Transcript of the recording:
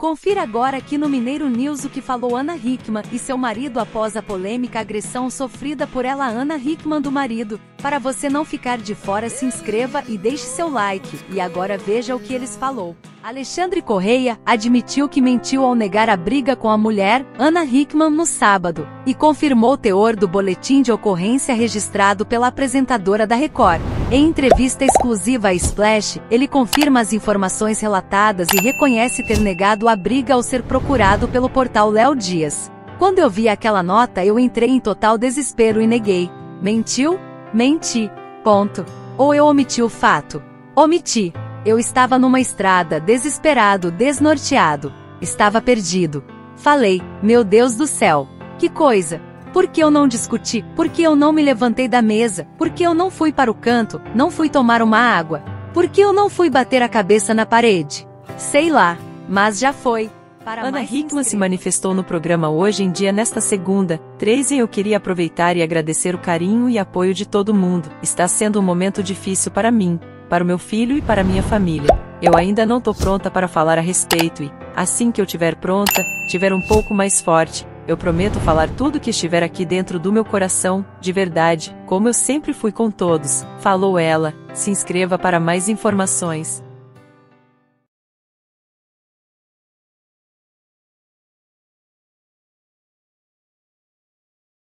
Confira agora aqui no Mineiro News o que falou Ana Hickman e seu marido após a polêmica agressão sofrida por ela. Ana Hickman do marido. Para você não ficar de fora, se inscreva e deixe seu like. E agora veja o que eles falou. Alexandre Correia admitiu que mentiu ao negar a briga com a mulher, Ana Hickman, no sábado, e confirmou o teor do boletim de ocorrência registrado pela apresentadora da Record. Em entrevista exclusiva à Splash, ele confirma as informações relatadas e reconhece ter negado a briga ao ser procurado pelo portal Léo Dias. Quando eu vi aquela nota, eu entrei em total desespero e neguei. Mentiu? Menti. Ponto. Ou eu omiti o fato? Omiti. Eu estava numa estrada, desesperado, desnorteado. Estava perdido. Falei, meu Deus do céu. Que coisa! Por que eu não discuti? Por que eu não me levantei da mesa? Por que eu não fui para o canto? Não fui tomar uma água? Por que eu não fui bater a cabeça na parede? Sei lá, mas já foi. Ana Hickman se manifestou no programa Hoje em Dia nesta segunda, 13. Eu queria aproveitar e agradecer o carinho e apoio de todo mundo. Está sendo um momento difícil para mim, para o meu filho e para minha família. Eu ainda não tô pronta para falar a respeito e, assim que eu tiver pronta, tiver um pouco mais forte, eu prometo falar tudo que estiver aqui dentro do meu coração, de verdade, como eu sempre fui com todos, falou ela. Se inscreva para mais informações.